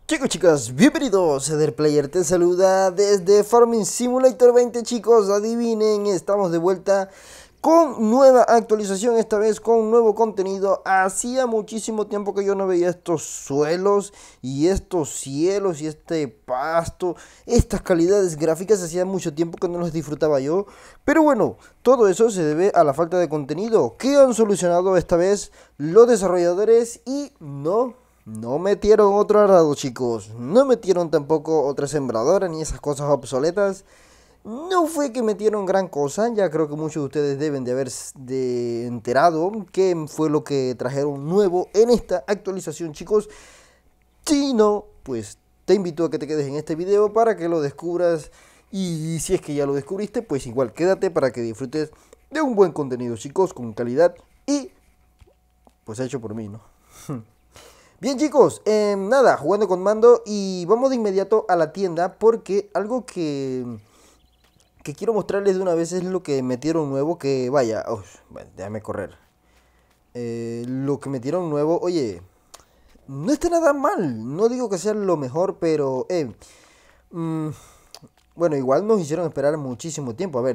Chicos, chicas, bienvenidos a Eder Player, te saluda desde Farming Simulator 20. Chicos, adivinen, estamos de vuelta con nueva actualización, esta vez con nuevo contenido. Hacía muchísimo tiempo que yo no veía estos suelos y estos cielos y este pasto, estas calidades gráficas. Hacía mucho tiempo que no los disfrutaba yo, pero bueno, todo eso se debe a la falta de contenido que han solucionado esta vez los desarrolladores. Y no metieron otro arado, chicos. No metieron tampoco otra sembradora ni esas cosas obsoletas. No fue que metieron gran cosa. Ya creo que muchos de ustedes deben de haber enterado qué fue lo que trajeron nuevo en esta actualización, chicos. Si no, pues te invito a que te quedes en este video para que lo descubras. Y si es que ya lo descubriste, pues igual quédate para que disfrutes de un buen contenido, chicos, con calidad y pues hecho por mí, ¿no? Bien, chicos, nada, jugando con mando y vamos de inmediato a la tienda porque algo que quiero mostrarles de una vez es lo que metieron nuevo, que vaya, bueno, déjame correr. Lo que metieron nuevo, oye, no está nada mal, no digo que sea lo mejor, pero, mm, bueno, igual nos hicieron esperar muchísimo tiempo. A ver,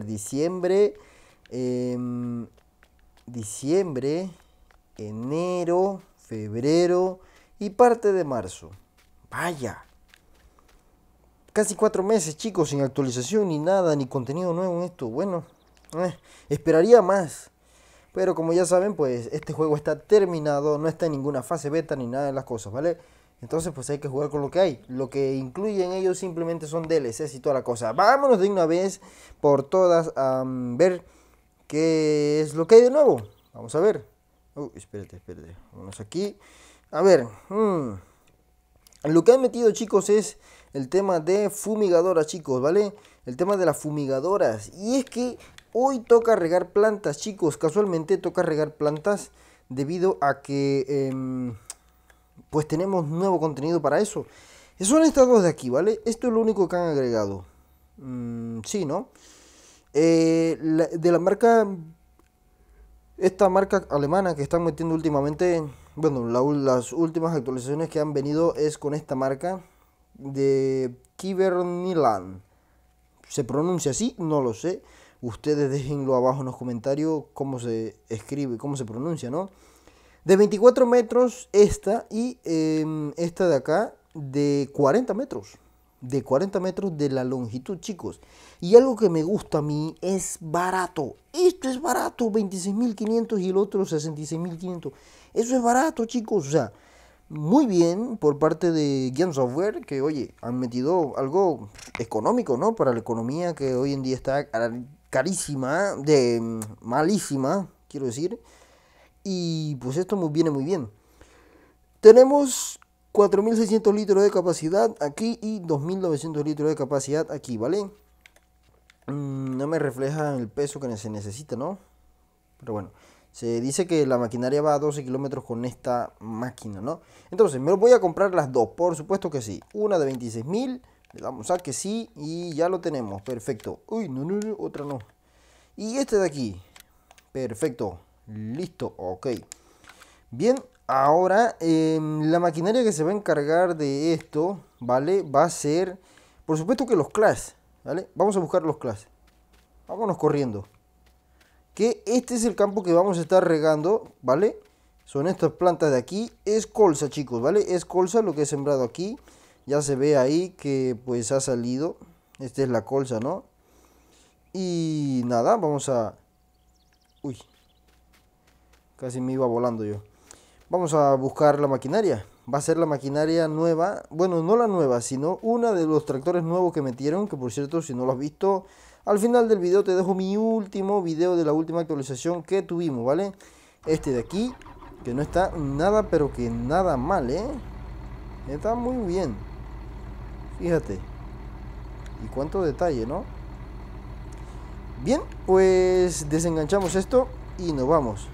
diciembre, enero, febrero y parte de marzo. Vaya, casi 4 meses, chicos, sin actualización ni nada, ni contenido nuevo en esto. Bueno, esperaría más. Pero como ya saben, pues este juego está terminado, no está en ninguna fase beta ni nada de las cosas, ¿vale? Entonces pues hay que jugar con lo que hay. Lo que incluyen ellos simplemente son DLCs y toda la cosa. Vámonos de una vez por todas a ver qué es lo que hay de nuevo. Vamos a ver. Espérate. Vámonos aquí. A ver. Lo que han metido, chicos, es el tema de fumigadoras, chicos, ¿vale? El tema de las fumigadoras. Y es que hoy toca regar plantas, chicos. Casualmente toca regar plantas debido a que pues tenemos nuevo contenido para eso. Son estas dos de aquí, ¿vale? Esto es lo único que han agregado. Sí, ¿no? De la marca, esta marca alemana que están metiendo últimamente, bueno, las últimas actualizaciones que han venido es con esta marca de Kibernilan. ¿Se pronuncia así? No lo sé. Ustedes déjenlo abajo en los comentarios cómo se escribe, cómo se pronuncia, ¿no? De 24 metros esta y esta de acá de 40 metros. De 40 metros de la longitud, chicos. Y algo que me gusta a mí es barato. Esto es barato, 26.500 y el otro 66.500. Eso es barato, chicos. O sea, muy bien por parte de Game Software, que oye, han metido algo económico, ¿no? Para la economía que hoy en día está carísima, de malísima, quiero decir. Y pues esto viene muy bien. Tenemos 4.600 litros de capacidad aquí y 2.900 litros de capacidad aquí, ¿vale? No me refleja el peso que se necesita, ¿no? Pero bueno, se dice que la maquinaria va a 12 kilómetros con esta máquina, ¿no? Entonces, me voy a comprar las dos, por supuesto que sí. Una de 26.000, le damos a que sí y ya lo tenemos, perfecto. Uy, no, otra no. Y este de aquí, perfecto, listo, ok. Bien, ahora la maquinaria que se va a encargar de esto, ¿vale? Va a ser, por supuesto que los class, ¿vale? Vamos a buscar los class. Vámonos corriendo. Que este es el campo que vamos a estar regando, ¿vale? Son estas plantas de aquí. Es colza, chicos, ¿vale? Es colza lo que he sembrado aquí. Ya se ve ahí que pues ha salido. Esta es la colza, ¿no? Y nada, vamos a... Uy, casi me iba volando yo. Vamos a buscar la maquinaria. Va a ser la maquinaria nueva. Bueno, no la nueva, sino una de los tractores nuevos que metieron. Que por cierto, si no lo has visto, al final del video te dejo mi último video de la última actualización que tuvimos, ¿vale? Este de aquí, que no está nada, pero que nada mal, ¿eh? Está muy bien. Fíjate. Y cuánto detalle, ¿no? Bien, pues desenganchamos esto y nos vamos.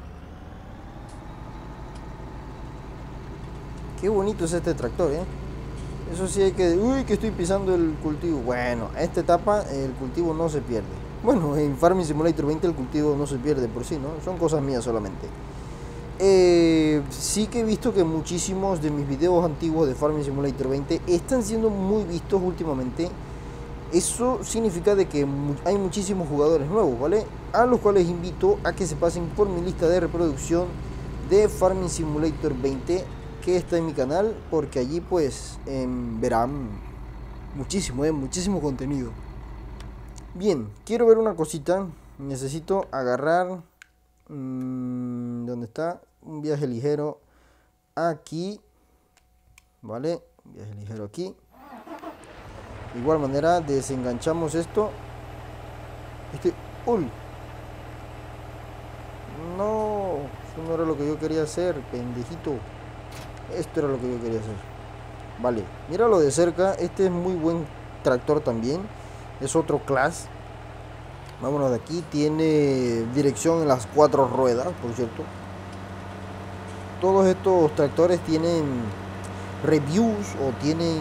Qué bonito es este tractor, ¿eh? Eso sí hay que... Uy, que estoy pisando el cultivo. Bueno, a esta etapa el cultivo no se pierde. Bueno, en Farming Simulator 20 el cultivo no se pierde por sí, ¿no? Son cosas mías solamente. Sí que he visto que muchísimos de mis videos antiguos de Farming Simulator 20 están siendo muy vistos últimamente. Eso significa de que hay muchísimos jugadores nuevos, ¿vale? A los cuales invito a que se pasen por mi lista de reproducción de Farming Simulator 20 que está en mi canal, porque allí pues verán muchísimo contenido. Bien, quiero ver una cosita. Necesito agarrar ¿dónde está? Un viaje ligero aquí, ¿vale? Un viaje ligero aquí. De igual manera desenganchamos esto. ¡Uy! No, eso no era lo que yo quería hacer, pendejito. Esto era lo que yo quería hacer. Vale, míralo de cerca. Este es muy buen tractor también. Es otro Class. Vámonos de aquí. Tiene dirección en las 4 ruedas, por cierto. Todos estos tractores tienen reviews o tienen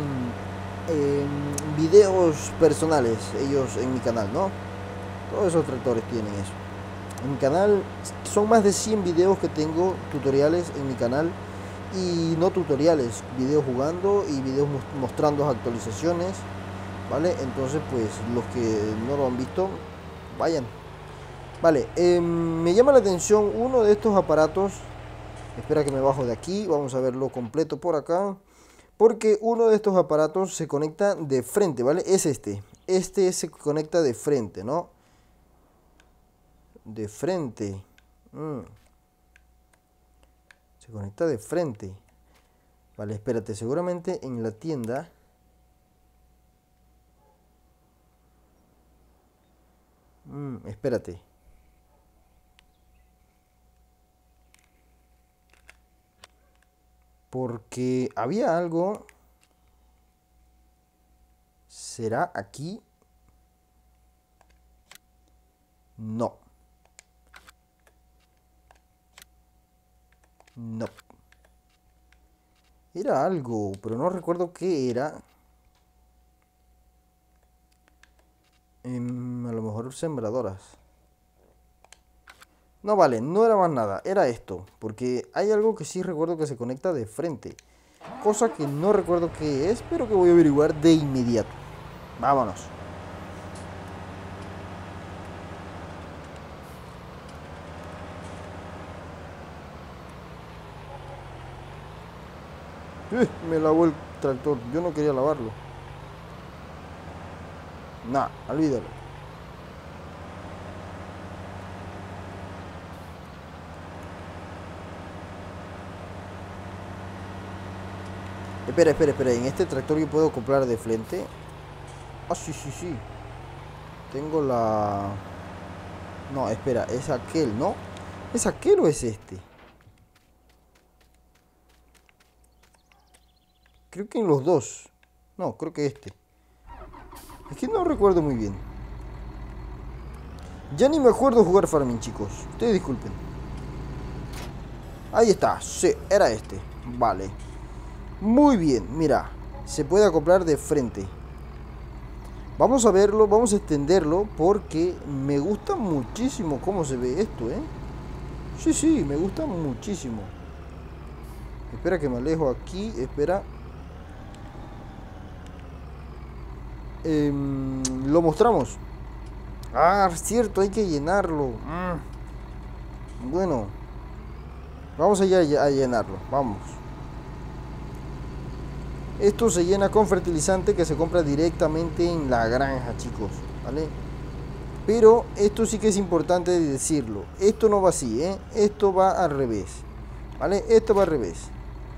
videos personales ellos en mi canal, ¿no? Todos esos tractores tienen eso. En mi canal son más de 100 videos que tengo, tutoriales en mi canal, y no tutoriales, videos jugando y videos mostrando actualizaciones, ¿vale? Entonces pues los que no lo han visto, vayan. Vale, me llama la atención uno de estos aparatos. Espera que me bajo de aquí, vamos a verlo completo por acá. Porque uno de estos aparatos se conecta de frente, ¿vale? Es este. Este se conecta de frente, ¿no? De frente. Se conecta de frente. Vale, espérate, seguramente en la tienda. Espérate. Porque había algo. ¿Será aquí? No. No. Era algo, pero no recuerdo qué era. A lo mejor sembradoras. No vale, no era más nada, era esto. Porque hay algo que sí recuerdo que se conecta de frente. Cosa que no recuerdo qué es, pero que voy a averiguar de inmediato. Vámonos. Me lavó el tractor. Yo no quería lavarlo. Nah, olvídalo. Espera. En este tractor yo puedo comprar de frente. Ah, sí. Tengo la... No, espera, es aquel, ¿no? ¿Es aquel o es este? Creo que en los dos. No, creo que este. Es que no recuerdo muy bien. Ya ni me acuerdo jugar Farming, chicos. Ustedes disculpen. Ahí está. Sí, era este. Vale. Muy bien, mira. Se puede acoplar de frente. Vamos a verlo, vamos a extenderlo. Porque me gusta muchísimo cómo se ve esto, ¿eh? Sí, me gusta muchísimo. Espera que me alejo aquí. Espera. Lo mostramos. Ah, cierto, hay que llenarlo. Bueno, vamos allá a llenarlo. Vamos. Esto se llena con fertilizante que se compra directamente en la granja, chicos, ¿vale? Pero esto sí que es importante decirlo. Esto no va así, ¿eh? Esto va al revés, ¿vale? Esto va al revés.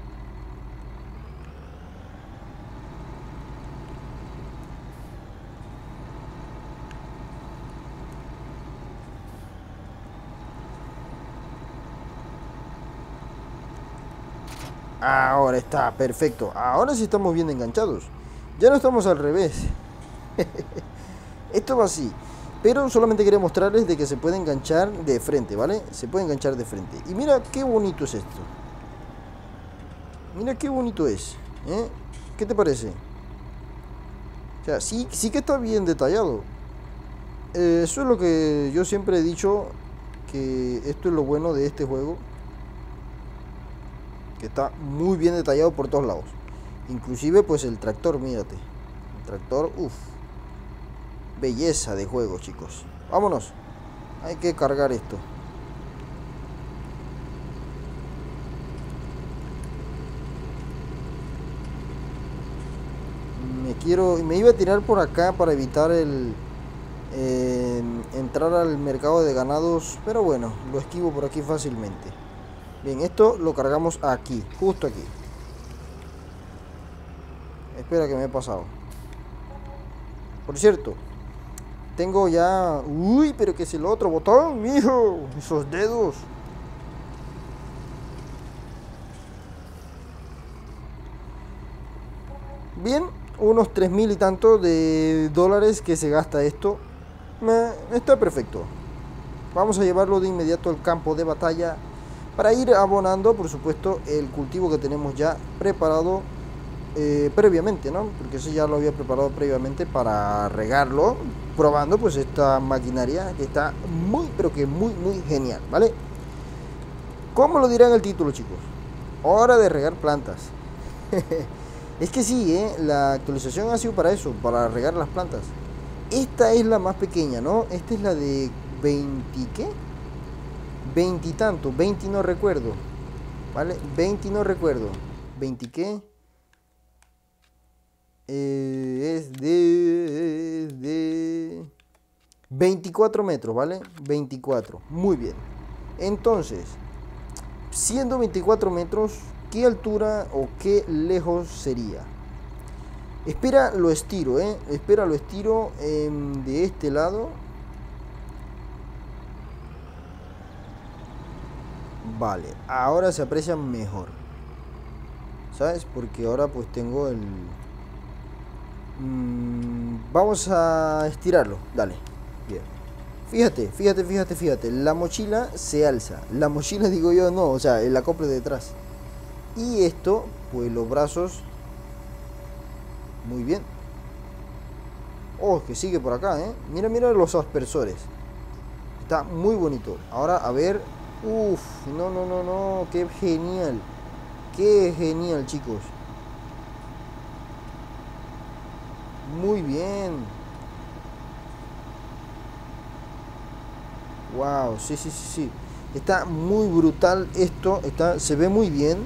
Ahora está, perfecto. Ahora sí estamos bien enganchados. Ya no estamos al revés. Esto va así. Pero solamente quería mostrarles de que se puede enganchar de frente, ¿vale? Se puede enganchar de frente. Y mira qué bonito es esto. Mira qué bonito es, ¿eh? ¿Qué te parece? O sea, sí que está bien detallado. Eso es lo que yo siempre he dicho, que esto es lo bueno de este juego. que está muy bien detallado por todos lados. Inclusive pues el tractor, mírate. El tractor, uff. Belleza de juego, chicos. Vámonos. Hay que cargar esto. Me iba a tirar por acá para evitar entrar al mercado de ganados, pero bueno, lo esquivo por aquí fácilmente. Bien, esto lo cargamos aquí, justo aquí. Espera que me he pasado. Por cierto, tengo ya... Uy, pero que es el otro botón, mijo. Esos dedos. Bien, unos 3.000 y tanto de dólares que se gasta esto. Está perfecto. Vamos a llevarlo de inmediato al campo de batalla para ir abonando, por supuesto, el cultivo que tenemos ya preparado previamente, ¿no? Porque eso ya lo había preparado previamente para regarlo, probando pues esta maquinaria que está muy, pero que muy genial, ¿vale? ¿Cómo lo dirá en el título, chicos? Hora de regar plantas. Es que sí, la actualización ha sido para eso, para regar las plantas. Esta es la más pequeña, ¿no? Esta es la de 20, ¿qué? 20 y tanto, 20 no recuerdo, ¿vale? 20 no recuerdo. ¿20 qué? Es de 24 metros, ¿vale? 24, muy bien. Entonces, siendo 24 metros, ¿qué altura o qué lejos sería? Espera, lo estiro, Espera, lo estiro de este lado. Vale, ahora se aprecia mejor. ¿Sabes? Porque ahora pues tengo el... vamos a estirarlo, dale. Bien. Fíjate. La mochila se alza. La mochila digo yo, no, o sea, el acople detrás. Y esto, pues los brazos... Muy bien. Oh, que sigue por acá, Mira los aspersores. Está muy bonito. Ahora, a ver. Uf, no. Qué genial. Qué genial, chicos. Muy bien. Wow, sí. Está muy brutal esto. Se ve muy bien.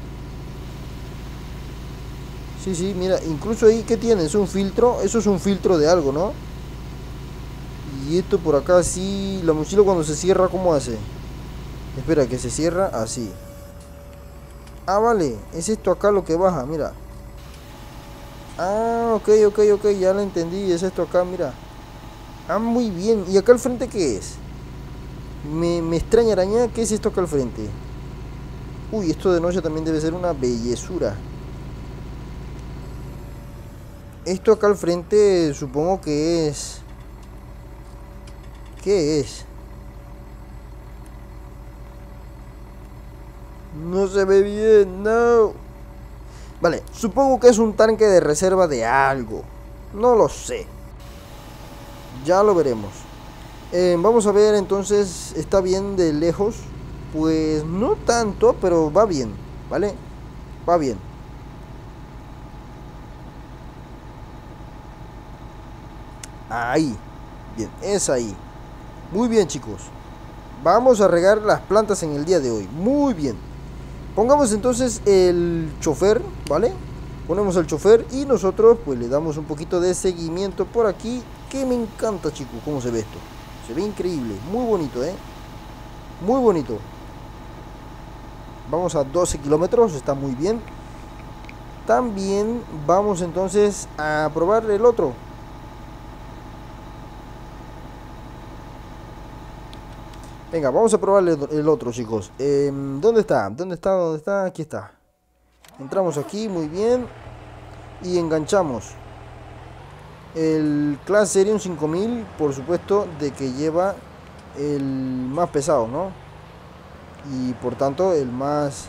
Sí, mira, incluso ahí, ¿qué tiene? Es un filtro, eso es un filtro de algo, ¿no? Y esto por acá, sí, la mochila cuando se cierra, ¿cómo hace? Espera, que se cierra así. Ah, vale, es esto acá lo que baja, mira. Ah, ok, ya lo entendí, es esto acá, mira. Ah, muy bien, ¿y acá al frente qué es? Me extraña araña, ¿qué es esto acá al frente? Uy, esto de noche también debe ser una bellezura. Esto acá al frente supongo que es... ¿Qué es? No se ve bien, no. Vale, supongo que es un tanque de reserva de algo. No lo sé. Ya lo veremos. Vamos a ver entonces, ¿está bien de lejos? Pues no tanto, pero va bien, ¿vale? Va bien. Ahí. Bien, es ahí. Muy bien, chicos. Vamos a regar las plantas en el día de hoy. Muy bien. Pongamos entonces el chofer, ¿vale? Ponemos el chofer y nosotros pues le damos un poquito de seguimiento por aquí. Que me encanta, chicos, cómo se ve esto. Se ve increíble, muy bonito, muy bonito. Vamos a 12 kilómetros, está muy bien. También vamos entonces a probar el otro. Venga, vamos a probar el otro, chicos. ¿Dónde está? ¿Dónde está? Aquí está. Entramos aquí, muy bien. Y enganchamos. El Class Series 5000, por supuesto, de que lleva el más pesado, ¿no? Y por tanto, el más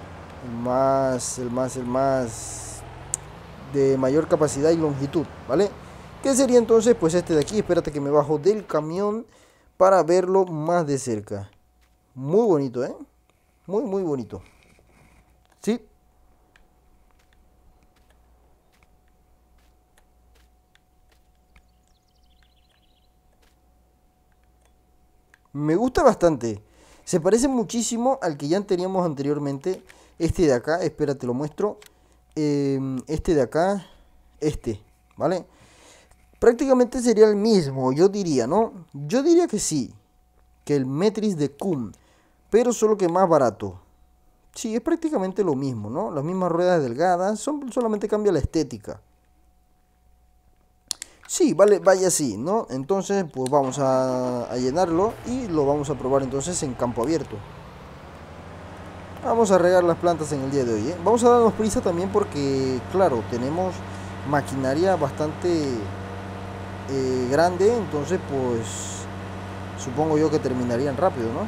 de mayor capacidad y longitud, ¿vale? ¿Qué sería entonces? Pues este de aquí. Espérate que me bajo del camión para verlo más de cerca. Muy bonito, muy bonito. Sí. Me gusta bastante. Se parece muchísimo al que ya teníamos anteriormente. Este de acá, espera, te lo muestro. Este de acá, este, ¿vale? Prácticamente sería el mismo, yo diría, ¿no? Yo diría que sí, que el Metris de Kun, pero solo que más barato. Sí, es prácticamente lo mismo, ¿no? Las mismas ruedas delgadas, solamente cambia la estética. Sí, vale, vaya así, ¿no? Entonces, pues vamos a llenarlo y lo vamos a probar entonces en campo abierto. Vamos a regar las plantas en el día de hoy, ¿eh? Vamos a darnos prisa también porque, claro, tenemos maquinaria bastante grande, entonces pues supongo yo que terminarían rápido, ¿no?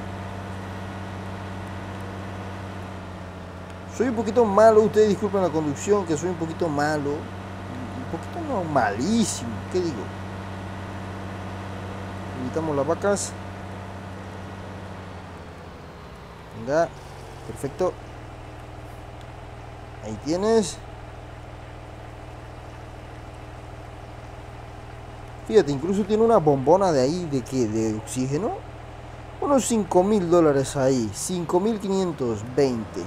Soy un poquito malo, ustedes disculpen la conducción, que soy un poquito malo, un poquito no, malísimo, ¿qué digo? Evitamos las vacas. Venga, perfecto. Ahí tienes. Fíjate, incluso tiene una bombona de ahí, ¿de qué? ¿De oxígeno? Unos $5.000 ahí, 5.520.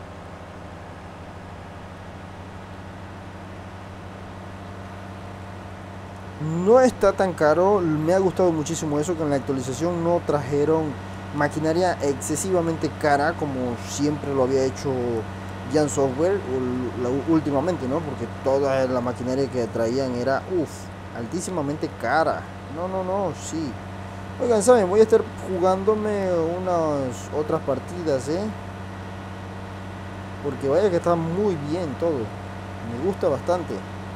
No está tan caro, me ha gustado muchísimo eso, que en la actualización no trajeron maquinaria excesivamente cara como siempre lo había hecho Jan Software últimamente, ¿no? Porque toda la maquinaria que traían era, altísimamente cara. No, no, no, sí. Oigan, ¿saben? Voy a estar jugándome unas otras partidas, ¿eh? Porque vaya que está muy bien todo. Me gusta bastante.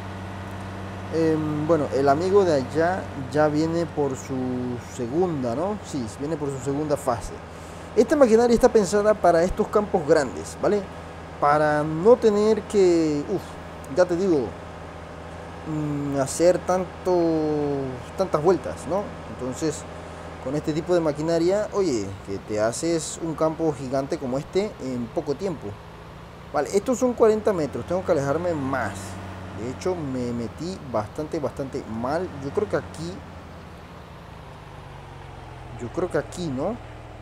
Bueno, el amigo de allá ya viene por su segunda, ¿no? Sí, viene por su segunda fase. Esta maquinaria está pensada para estos campos grandes, ¿vale? Para no tener que, ya te digo, hacer tantas vueltas, ¿no? Entonces, con este tipo de maquinaria, oye, que te haces un campo gigante como este en poco tiempo. Vale, estos son 40 metros, tengo que alejarme más. De hecho, me metí bastante mal. Yo creo que aquí, ¿no?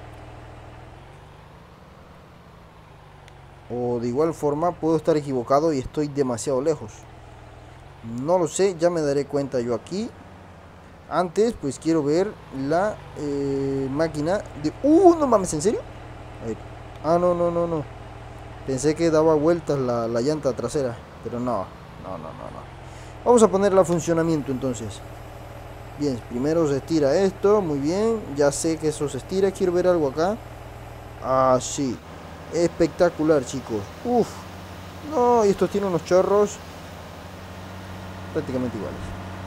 O de igual forma puedo estar equivocado y estoy demasiado lejos. No lo sé, ya me daré cuenta yo aquí. Antes, pues quiero ver la máquina de... no mames, ¿en serio? A ver. Ah, no, no, no, no. Pensé que daba vueltas la llanta trasera, pero no, no, no, no, no. Vamos a ponerla a funcionamiento entonces. Bien, primero se estira esto, muy bien. Ya sé que eso se estira, quiero ver algo acá. Ah, sí. Espectacular, chicos. Uf. No, y estos tienen unos chorros prácticamente iguales.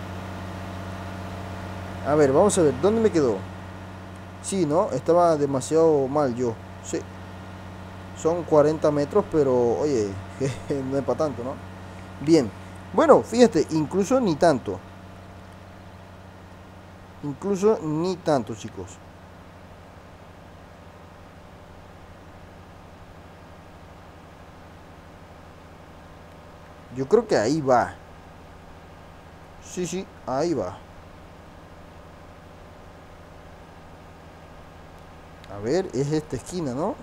A ver, vamos a ver, ¿dónde me quedó? Sí, ¿no? Estaba demasiado mal yo. Sí. Son 40 metros, pero oye, no es para tanto, ¿no? Bien. Bueno, fíjate, incluso ni tanto. Incluso ni tanto, chicos. Yo creo que ahí va. Sí, sí, ahí va. A ver, es esta esquina, ¿no?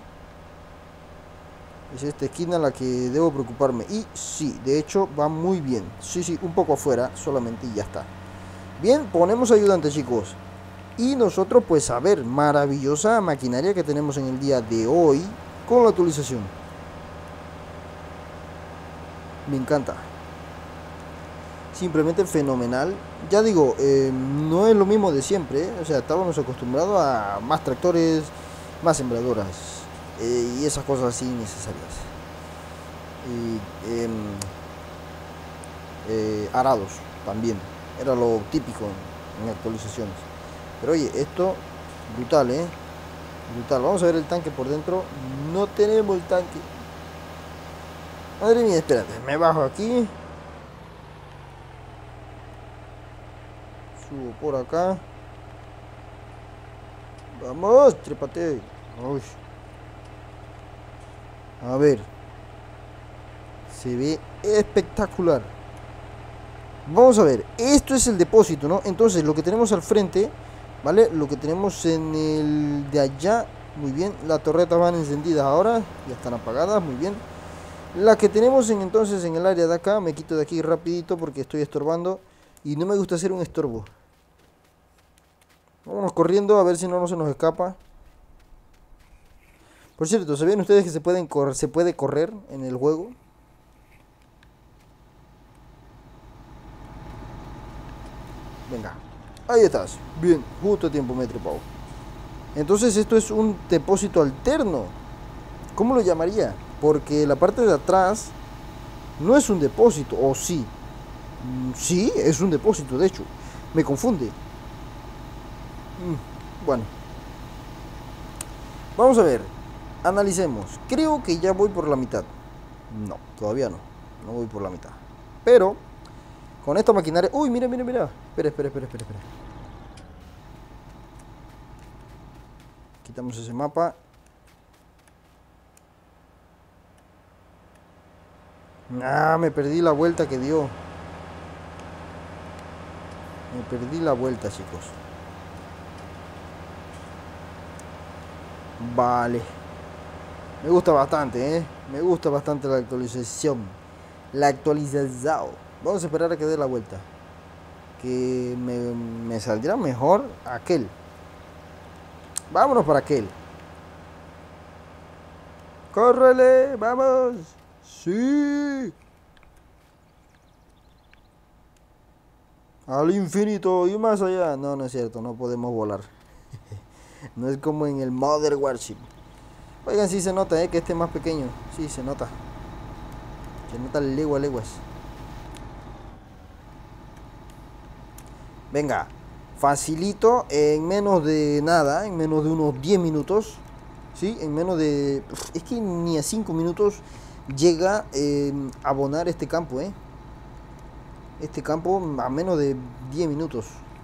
Es esta esquina la que debo preocuparme. Y sí, de hecho va muy bien. Sí, sí, un poco afuera solamente y ya está. Bien, ponemos ayudante, chicos. Y nosotros, pues a ver, maravillosa maquinaria que tenemos en el día de hoy con la actualización. Me encanta. Simplemente fenomenal. Ya digo, no es lo mismo de siempre, ¿eh? O sea, estábamos acostumbrados a más tractores, más sembradoras y esas cosas así necesarias. Y arados también. Era lo típico en actualizaciones. Pero oye, esto brutal, ¿eh? Brutal. Vamos a ver el tanque por dentro. No tenemos el tanque. Madre mía, espérate. Me bajo aquí. Subo por acá. Vamos, trépate. Uy. A ver. Se ve espectacular. Vamos a ver, esto es el depósito, ¿no? Entonces, lo que tenemos al frente, ¿vale? Lo que tenemos en el de allá, muy bien. Las torretas van encendidas ahora, ya están apagadas, muy bien. La que tenemos entonces en el área de acá, me quito de aquí rapidito porque estoy estorbando y no me gusta hacer un estorbo. Vámonos corriendo a ver si no se nos escapa. Por cierto, ¿sabían ustedes que se puede correr en el juego? Venga, ahí estás. Bien, justo a tiempo me he trepado. Entonces esto es un depósito alterno. ¿Cómo lo llamaría? Porque la parte de atrás no es un depósito, ¿o sí? Sí, es un depósito, de hecho. Me confunde. Bueno, vamos a ver. Analicemos. Creo que ya voy por la mitad. No, todavía no. No voy por la mitad. Pero con esta maquinaria... Uy, mira, mira, mira. Espera. Quitamos ese mapa. Ah, me perdí la vuelta que dio. Me perdí la vuelta, chicos. Vale. Me gusta bastante, ¿eh? Me gusta bastante la actualización. La actualización. Vamos a esperar a que dé la vuelta. Que me saldrá mejor aquel. Vámonos para aquel. ¡Córrele! ¡Vamos! ¡Sí! Al infinito y más allá. No, no es cierto, no podemos volar. No es como en el Modern Warship. Oigan, sí se nota, que este es más pequeño. Sí, se nota. Se nota leguas. Venga, facilito en menos de nada, en menos de unos 10 minutos. ¿Sí? En menos de... Es que ni a 5 minutos llega a abonar este campo, Este campo a menos de 10 minutos.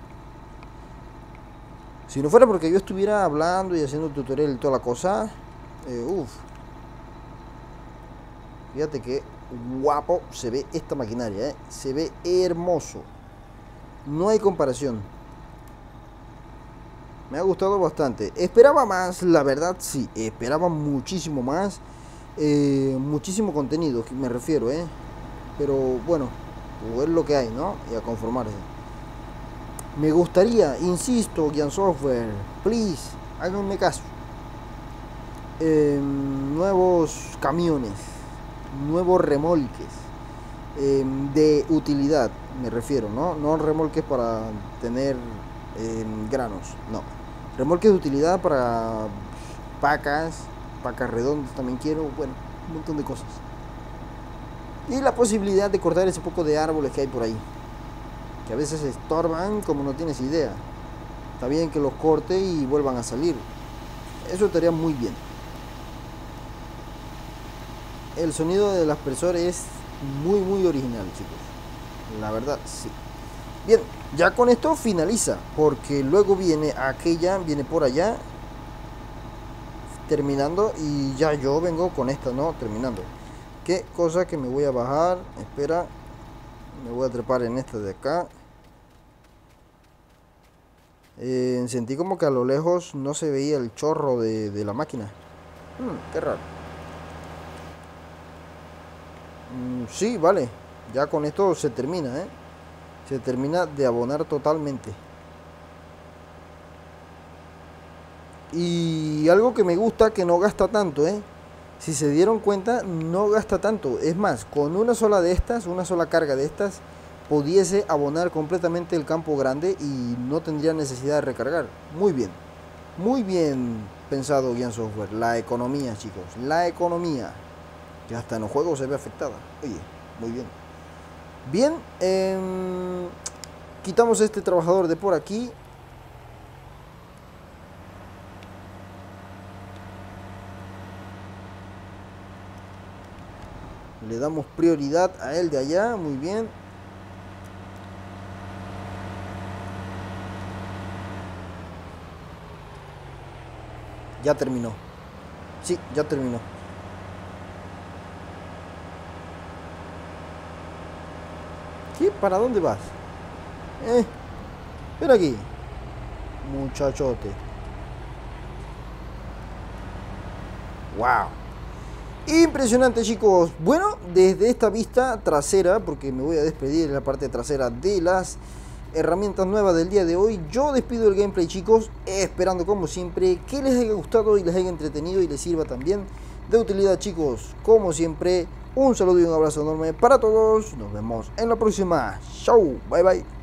Si no fuera porque yo estuviera hablando y haciendo tutorial y toda la cosa, fíjate que guapo se ve esta maquinaria, se ve hermoso. No hay comparación. Me ha gustado bastante. Esperaba más, la verdad sí. Esperaba muchísimo más. Muchísimo contenido, me refiero, Pero bueno, es lo que hay, ¿no? Y a conformarse. Me gustaría, insisto, Gian Software, please, háganme caso. Nuevos camiones, nuevos remolques de utilidad, me refiero, ¿no? No remolques para tener granos, no. Remolques de utilidad para pacas redondas también quiero, bueno, un montón de cosas. Y la posibilidad de cortar ese poco de árboles que hay por ahí, que a veces estorban como no tienes idea. Está bien que los corte y vuelvan a salir. Eso estaría muy bien. El sonido del aspersor es muy original, chicos. La verdad, sí. Bien, ya con esto finaliza, porque luego viene aquella, viene por allá, terminando, y ya yo vengo con esta, ¿no? Terminando. ¿Qué cosa que me voy a bajar? Espera, me voy a trepar en esta de acá. Sentí como que a lo lejos no se veía el chorro de la máquina. Qué raro. Sí, vale. Ya con esto se termina, Se termina de abonar totalmente. Y algo que me gusta, que no gasta tanto, Si se dieron cuenta, no gasta tanto. Es más, con una sola de estas, una sola carga de estas, pudiese abonar completamente el campo grande y no tendría necesidad de recargar. Muy bien pensado Gian Software. La economía, chicos, la economía, que hasta en los juegos se ve afectada. Oye, muy bien. Bien, quitamos este trabajador de por aquí. Le damos prioridad a él de allá, muy bien. Ya terminó. Sí, ya terminó. ¿Qué? ¿Para dónde vas? Ven aquí, muchachote. Wow. Impresionante, chicos. Bueno, desde esta vista trasera, porque me voy a despedir en la parte trasera de las herramientas nuevas del día de hoy, yo despido el gameplay, chicos, esperando como siempre que les haya gustado y les haya entretenido y les sirva también de utilidad, chicos. Como siempre, un saludo y un abrazo enorme para todos. Nos vemos en la próxima. Chau, bye bye.